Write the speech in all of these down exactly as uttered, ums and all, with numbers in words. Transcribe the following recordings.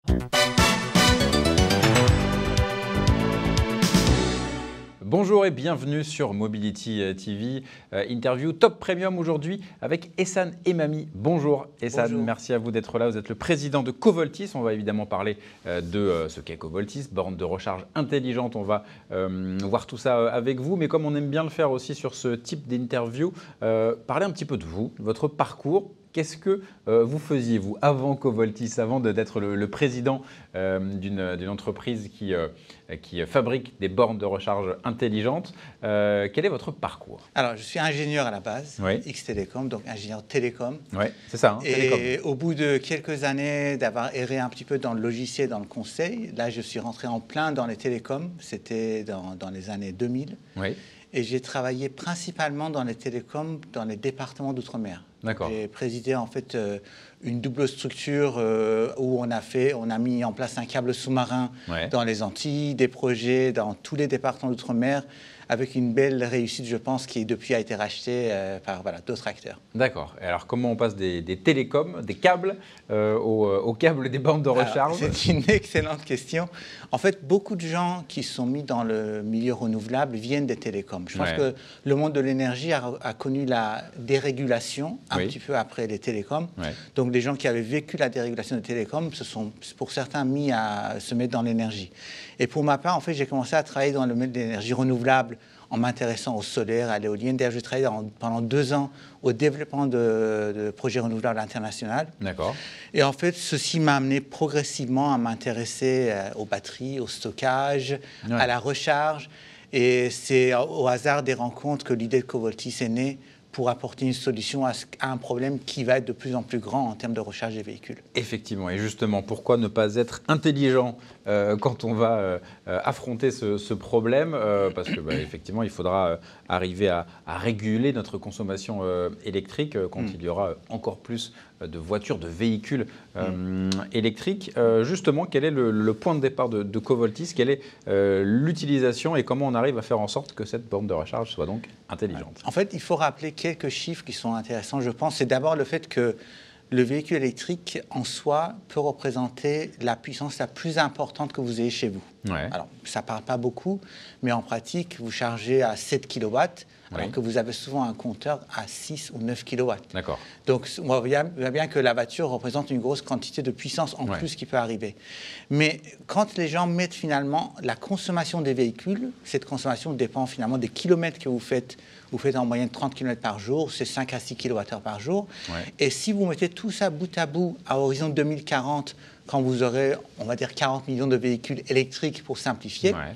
Bonjour et bienvenue sur Mobility T V. Euh, interview Top Premium aujourd'hui avec Ehsan Emami. Bonjour Ehsan, Bonjour. Merci à vous d'être là. Vous êtes le président de Covoltis. On va évidemment parler euh, de euh, ce qu'est Covoltis, borne de recharge intelligente. On va euh, voir tout ça euh, avec vous. Mais comme on aime bien le faire aussi sur ce type d'interview, euh, parler un petit peu de vous, de votre parcours. Qu'est-ce que euh, vous faisiez, vous, avant Covoltis, avant d'être le, le président euh, d'une entreprise qui, euh, qui fabrique des bornes de recharge intelligentes? euh, Quel est votre parcours? Alors, je suis ingénieur à la base, oui. X-Télécom, donc ingénieur télécom. Oui, c'est ça, hein, Et télécom. Au bout de quelques années d'avoir erré un petit peu dans le logiciel, dans le conseil, là, je suis rentré en plein dans les télécoms. C'était dans, dans les années deux mille. Oui. Et j'ai travaillé principalement dans les télécoms, dans les départements d'outre-mer. J'ai présidé en fait euh, une double structure euh, où on a fait, on a mis en place un câble sous-marin ouais. dans les Antilles, des projets dans tous les départements d'outre-mer, avec une belle réussite, je pense, qui depuis a été rachetée euh, par voilà, d'autres acteurs. D'accord. Et alors, comment on passe des, des télécoms, des câbles, euh, aux, aux câbles des bornes de recharge? C'est une excellente question. En fait, beaucoup de gens qui sont mis dans le milieu renouvelable viennent des télécoms. Je pense ouais. que le monde de l'énergie a, a connu la dérégulation un oui. petit peu après les télécoms. Ouais. Donc, les gens qui avaient vécu la dérégulation des télécoms se sont, pour certains, mis à se mettre dans l'énergie. Et pour ma part, en fait, j'ai commencé à travailler dans le milieu de l'énergie renouvelable en m'intéressant au solaire, à l'éolienne. D'ailleurs, j'ai travaillé dans, pendant deux ans au développement de, de projets renouvelables internationaux. D'accord. Et en fait, ceci m'a amené progressivement à m'intéresser euh, aux batteries, au stockage, ouais. à la recharge. Et c'est au hasard des rencontres que l'idée de Covoltis est née pour apporter une solution à, ce, à un problème qui va être de plus en plus grand en termes de recharge des véhicules. Effectivement, et justement, pourquoi ne pas être intelligent euh, quand on va euh, affronter ce, ce problème euh, Parce que, bah, effectivement, il faudra euh, arriver à, à réguler notre consommation euh, électrique euh, quand mm. il y aura encore plus de voitures, de véhicules euh, mm. électriques. Euh, justement, quel est le, le point de départ de, de Covoltis? Quelle est euh, l'utilisation et comment on arrive à faire en sorte que cette borne de recharge soit donc intelligente? En fait, il faut rappeler quelques chiffres qui sont intéressants, je pense. C'est d'abord le fait que le véhicule électrique, en soi, peut représenter la puissance la plus importante que vous ayez chez vous. Ouais. Alors, ça ne parle pas beaucoup, mais en pratique, vous chargez à sept kilowatts, alors oui. que vous avez souvent un compteur à six ou neuf kilowatts. D'accord. Donc, on voit bien, bien que la voiture représente une grosse quantité de puissance en ouais. plus qui peut arriver. Mais quand les gens mettent finalement la consommation des véhicules, cette consommation dépend finalement des kilomètres que vous faites. Vous faites en moyenne trente kilomètres par jour, c'est cinq à six kilowattheures par jour. Ouais. Et si vous mettez tout ça bout à bout à horizon deux mille quarante, quand vous aurez, on va dire, quarante millions de véhicules électriques pour simplifier, ouais.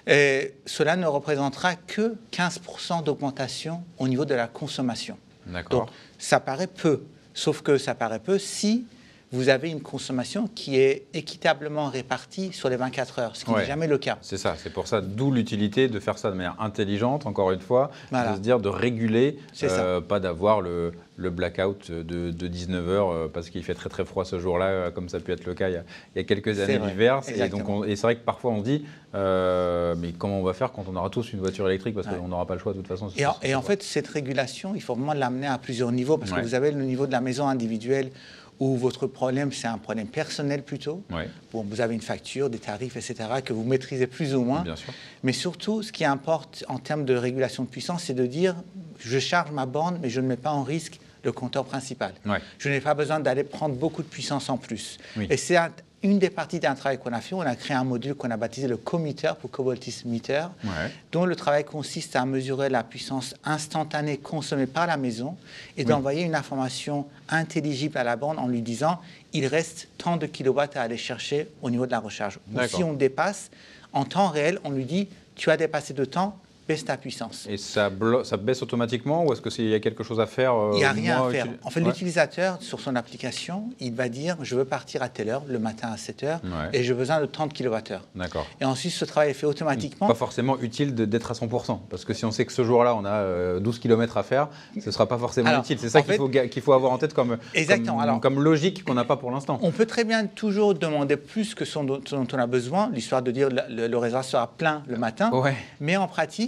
et cela ne représentera que quinze pour cent d'augmentation au niveau de la consommation. Donc, ça paraît peu, sauf que ça paraît peu si vous avez une consommation qui est équitablement répartie sur les vingt-quatre heures, ce qui ouais. n'est jamais le cas. C'est ça, c'est pour ça, d'où l'utilité de faire ça de manière intelligente, encore une fois, voilà. de se dire de réguler, euh, pas d'avoir le, le blackout de, de dix-neuf heures euh, parce qu'il fait très très froid ce jour-là, euh, comme ça a pu être le cas il y a, il y a quelques années l'hiver. Et, donc on, et c'est vrai que parfois on se dit, euh, mais comment on va faire quand on aura tous une voiture électrique, parce ouais. qu'on n'aura pas le choix de toute façon. Et, en, et en fait, cette régulation, il faut vraiment l'amener à plusieurs niveaux, parce ouais. que vous avez le niveau de la maison individuelle, où votre problème, c'est un problème personnel plutôt. Ouais. Bon, vous avez une facture, des tarifs, et cetera, que vous maîtrisez plus ou moins. Bien sûr. Mais surtout, ce qui importe en termes de régulation de puissance, c'est de dire, je charge ma borne, mais je ne mets pas en risque le compteur principal. Ouais. Je n'ai pas besoin d'aller prendre beaucoup de puissance en plus. Oui. Et c'est un, une des parties d'un travail qu'on a fait. On a créé un module qu'on a baptisé le co-meter pour Covoltis Meter, ouais. dont le travail consiste à mesurer la puissance instantanée consommée par la maison et oui. d'envoyer une information intelligible à la borne en lui disant il reste tant de kilowatts à aller chercher au niveau de la recharge. Ou si on dépasse, en temps réel, on lui dit tu as dépassé de temps, baisse ta puissance. Et ça, ça baisse automatiquement ou est-ce qu'il y a quelque chose à faire euh, Il n'y a rien à faire. Util... En fait, ouais. l'utilisateur, sur son application, il va dire je veux partir à telle heure, le matin à sept heures, ouais. et j'ai besoin de trente kilowattheures. D'accord. Et ensuite, ce travail est fait automatiquement. Pas forcément utile d'être à cent pour cent, parce que si on sait que ce jour-là, on a euh, douze kilomètres à faire, ce ne sera pas forcément Alors, utile. C'est ça qu'il faut, qu'il faut avoir en tête comme, comme, Alors, comme logique qu'on n'a pas pour l'instant. On peut très bien toujours demander plus que ce dont on a besoin, l'histoire de dire le, le, le réservoir sera plein le matin, ouais. mais en pratique,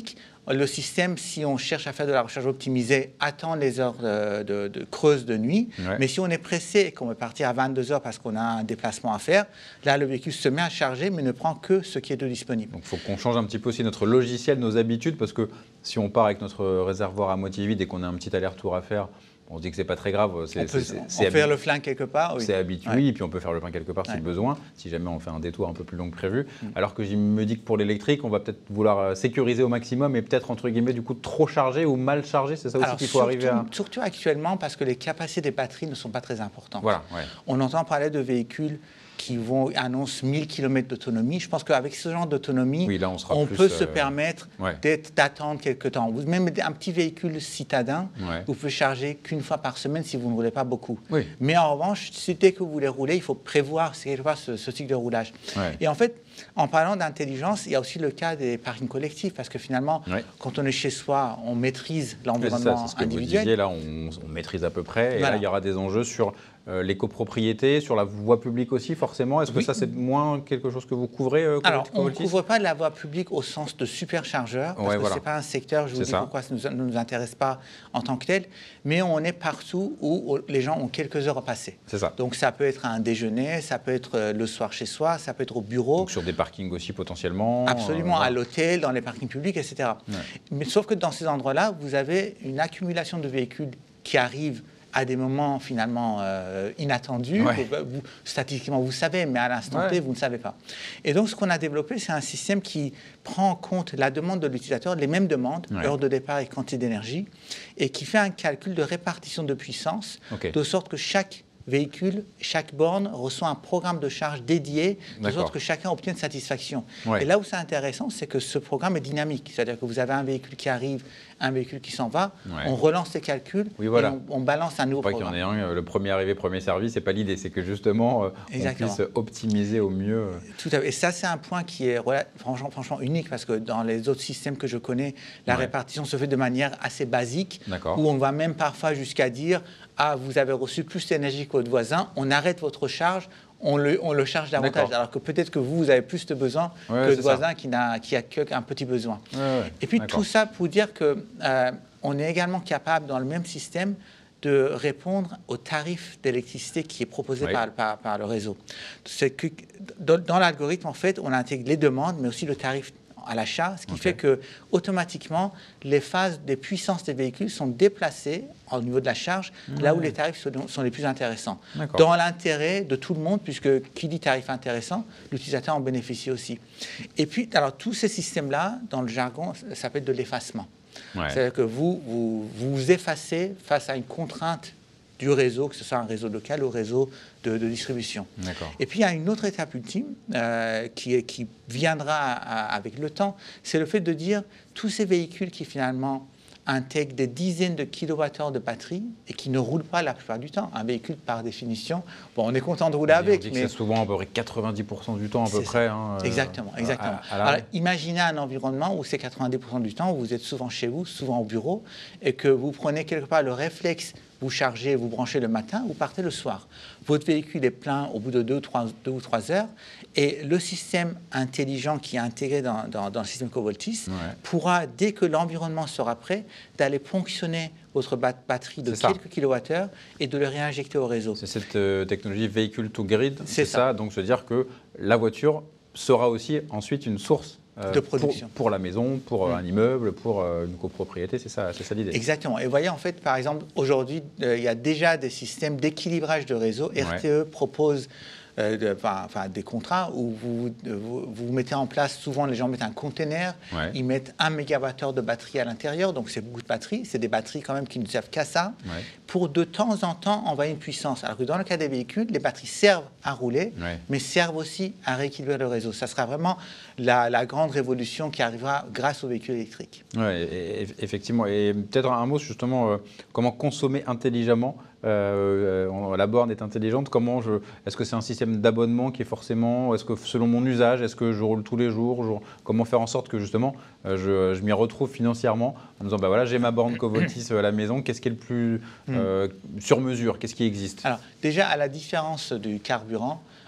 le système, si on cherche à faire de la recharge optimisée, attend les heures de, de, de creuse de nuit. Ouais. Mais si on est pressé et qu'on veut partir à vingt-deux heures parce qu'on a un déplacement à faire, là, le véhicule se met à charger, mais ne prend que ce qui est de disponible. Donc, il faut qu'on change un petit peu aussi notre logiciel, nos habitudes, parce que si on part avec notre réservoir à moitié vide et qu'on a un petit aller-retour à faire, on se dit que c'est pas très grave. On peut faire le plein quelque part. Oui. C'est habitué, ouais. Oui, et puis on peut faire le plein quelque part ouais. si besoin, si jamais on fait un détour un peu plus long que prévu. Mm. Alors que je me dis que pour l'électrique, on va peut-être vouloir sécuriser au maximum et peut-être entre guillemets du coup trop chargé ou mal chargé. C'est ça aussi qu'il faut surtout, arriver à. Surtout actuellement parce que les capacités des batteries ne sont pas très importantes. Voilà. Ouais. On entend parler de véhicules qui vont annoncer mille kilomètres d'autonomie. Je pense qu'avec ce genre d'autonomie, oui, on, on plus, peut euh... se permettre ouais. d'attendre quelques temps. Vous, même un petit véhicule citadin, ouais. vous pouvez charger qu'une fois par semaine si vous ne roulez pas beaucoup. Oui. Mais en revanche, dès que vous voulez rouler, il faut prévoir quelque part ce, ce cycle de roulage. Ouais. Et en fait, en parlant d'intelligence, il y a aussi le cas des parkings collectifs, parce que finalement, ouais. quand on est chez soi, on maîtrise l'environnement c'est ce que individuel. Vous disiez, là, on, on maîtrise à peu près. Et voilà. Là, il y aura des enjeux sur euh, les copropriétés, sur la voie publique aussi, forcément. Est-ce oui. que ça, c'est moins quelque chose que vous couvrez euh, Alors, on ne couvre pas la voie publique au sens de superchargeur, parce ouais, que voilà. ce n'est pas un secteur, je vous dis ça. Pourquoi ça ne nous, nous intéresse pas en tant que tel, mais on est partout où les gens ont quelques heures à passer. C'est ça. Donc, ça peut être à un déjeuner, ça peut être le soir chez soi, ça peut être au bureau. Donc, sur des parkings aussi potentiellement. Absolument, euh, à l'hôtel, dans les parkings publics, et cetera. Ouais. Mais sauf que dans ces endroits-là, vous avez une accumulation de véhicules qui arrivent à des moments finalement euh, inattendus. Ouais. Vous, statistiquement, vous savez, mais à l'instant ouais. T, vous ne savez pas. Et donc, ce qu'on a développé, c'est un système qui prend en compte la demande de l'utilisateur, les mêmes demandes, ouais. heure de départ et quantité d'énergie, et qui fait un calcul de répartition de puissance, okay. de sorte que chaque véhicule, chaque borne reçoit un programme de charge dédié, de sorte que chacun obtienne satisfaction. Ouais. Et là où c'est intéressant, c'est que ce programme est dynamique. C'est-à-dire que vous avez un véhicule qui arrive, un véhicule qui s'en va, ouais. on relance les calculs oui, voilà. et on, on balance un nouveau Faut programme. Qu'il y en ait un, le premier arrivé, premier servi, c'est pas l'idée, c'est que justement, euh, on puisse optimiser au mieux. Tout à fait. Et ça, c'est un point qui est franchement, franchement unique, parce que dans les autres systèmes que je connais, la ouais. répartition se fait de manière assez basique, où on va même parfois jusqu'à dire « Ah, vous avez reçu plus d'énergie que votre voisin, on arrête votre charge, on le, on le charge davantage. » Alors que peut-être que vous, vous avez plus de besoins ouais, que le voisin ça. qui n'a qui a qu'un petit besoin. Ouais, ouais. Et puis tout ça pour dire qu'on euh, est également capable, dans le même système, de répondre au tarif d'électricité qui est proposé oui. par, par, par le réseau. C'est que dans, dans l'algorithme, en fait, on intègre les demandes, mais aussi le tarif à l'achat, ce qui okay. fait que automatiquement les phases des puissances des véhicules sont déplacées au niveau de la charge, mmh. là où les tarifs sont, sont les plus intéressants. Dans l'intérêt de tout le monde, puisque qui dit tarif intéressant, l'utilisateur en bénéficie aussi. Et puis, alors tous ces systèmes-là, dans le jargon, ça s'appelle de l'effacement. Ouais. C'est-à-dire que vous, vous vous effacez face à une contrainte du réseau, que ce soit un réseau local ou un réseau de, de distribution. Et puis, il y a une autre étape ultime euh, qui, qui viendra à, avec le temps, c'est le fait de dire tous ces véhicules qui, finalement, intègrent des dizaines de kilowattheures de batterie et qui ne roulent pas la plupart du temps. Un véhicule, par définition, bon, on est content de rouler et avec. On dit mais que c'est souvent à peu près quatre-vingt-dix pour cent du temps, à peu près. Hein, exactement, euh, exactement. À, à Alors, imaginez un environnement où c'est quatre-vingt-dix pour cent du temps, où vous êtes souvent chez vous, souvent au bureau, et que vous prenez quelque part le réflexe, vous chargez, vous branchez le matin, vous partez le soir. Votre véhicule est plein au bout de deux, trois, deux ou trois heures, et le système intelligent qui est intégré dans, dans, dans le système Covoltis ouais. pourra, dès que l'environnement sera prêt, d'aller ponctionner votre batterie de quelques ça. kilowattheures et de le réinjecter au réseau. C'est cette euh, technologie véhicule to grid, c'est ça. ça. Donc, se dire que la voiture sera aussi ensuite une source Euh, de production. Pour, pour la maison, pour mmh. un immeuble, pour euh, une copropriété, c'est ça, c'est ça l'idée. Exactement. Et vous voyez, en fait, par exemple, aujourd'hui, euh, il y a déjà des systèmes d'équilibrage de réseau. Ouais. R T E propose euh, de, enfin, enfin, des contrats où vous, vous, vous mettez en place, souvent les gens mettent un container, ouais. ils mettent un mégawattheure de batterie à l'intérieur, donc c'est beaucoup de batterie, c'est des batteries quand même qui ne servent qu'à ça, ouais. pour de temps en temps envoyer une puissance. Alors que dans le cas des véhicules, les batteries servent à rouler, ouais. mais servent aussi à rééquilibrer le réseau. Ça sera vraiment la, la grande révolution qui arrivera grâce aux véhicules électriques. Oui, effectivement. Et peut-être un mot justement, euh, comment consommer intelligemment. Euh, euh, la borne est intelligente. Comment je, est-ce que c'est un système d'abonnement qui est forcément, est-ce que selon mon usage, est-ce que je roule tous les jours, je, comment faire en sorte que justement euh, je, je m'y retrouve financièrement en me disant bah voilà, j'ai ma borne Covoltis à la maison, qu'est-ce qui est le plus euh, sur mesure, qu'est-ce qui existe? Alors déjà, à la différence du carburant,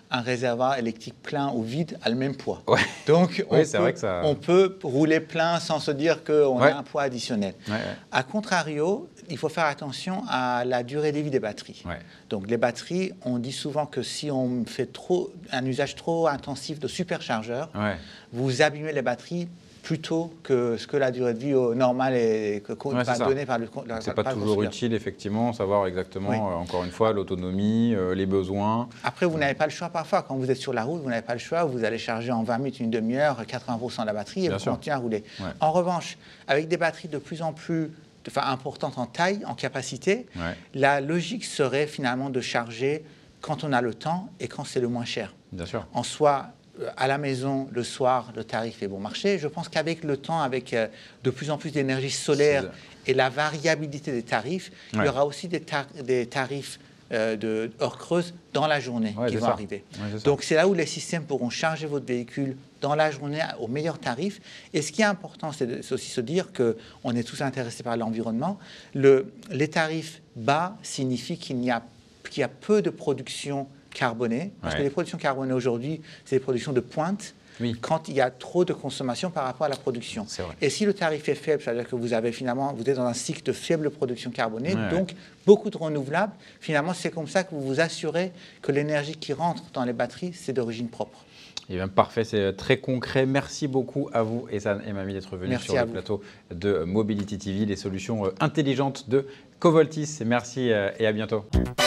un réservoir électrique plein ou vide a le même poids. Ouais. Donc, on, oui, peut, vrai que ça... on peut rouler plein sans se dire qu'on ouais. a un poids additionnel. Ouais, ouais. A contrario, il faut faire attention à la durée de vie des batteries. Ouais. Donc, les batteries, on dit souvent que si on fait trop, un usage trop intensif de superchargeurs, ouais. vous abîmez les batteries plutôt que ce que la durée de vie normale est, que, ouais, va donner par le la, C'est pas par toujours utile, effectivement, savoir exactement, oui. euh, encore une fois, l'autonomie, euh, les besoins. Après, vous n'avez pas le choix parfois. Quand vous êtes sur la route, vous n'avez pas le choix. Vous allez charger en vingt minutes, une demi-heure, quatre-vingts pour cent de la batterie et Bien vous sûr. continuez à rouler. Ouais. En revanche, avec des batteries de plus en plus enfin, importantes en taille, en capacité, ouais. la logique serait finalement de charger quand on a le temps et quand c'est le moins cher. Bien sûr. En soi, à la maison, le soir, le tarif est bon marché. Je pense qu'avec le temps, avec euh, de plus en plus d'énergie solaire et la variabilité des tarifs, ouais. il y aura aussi des, tar des tarifs euh, de heures creuses dans la journée ouais, qui vont ça. arriver. Ouais, Donc, c'est là où les systèmes pourront charger votre véhicule dans la journée au meilleur tarif. Et ce qui est important, c'est aussi se dire qu'on est tous intéressés par l'environnement. Le, les tarifs bas signifient qu'il y a, qu'il y a peu de production carbonée, parce ouais. que les productions carbonées aujourd'hui, c'est des productions de pointe, oui. quand il y a trop de consommation par rapport à la production. Et si le tarif est faible, c'est-à-dire que vous avez finalement, vous êtes dans un cycle de faible production carbonée, ouais. donc beaucoup de renouvelables, finalement c'est comme ça que vous vous assurez que l'énergie qui rentre dans les batteries, c'est d'origine propre. Eh bien, parfait, c'est très concret. Merci beaucoup à vous, Ehsan et Mamie, d'être venus sur le vous. plateau de Mobility T V, les solutions intelligentes de Covoltis. Merci et à bientôt.